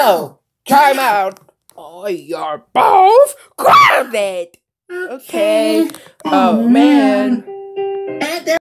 No, time out. Oh, you're both grounded. Okay. Oh man.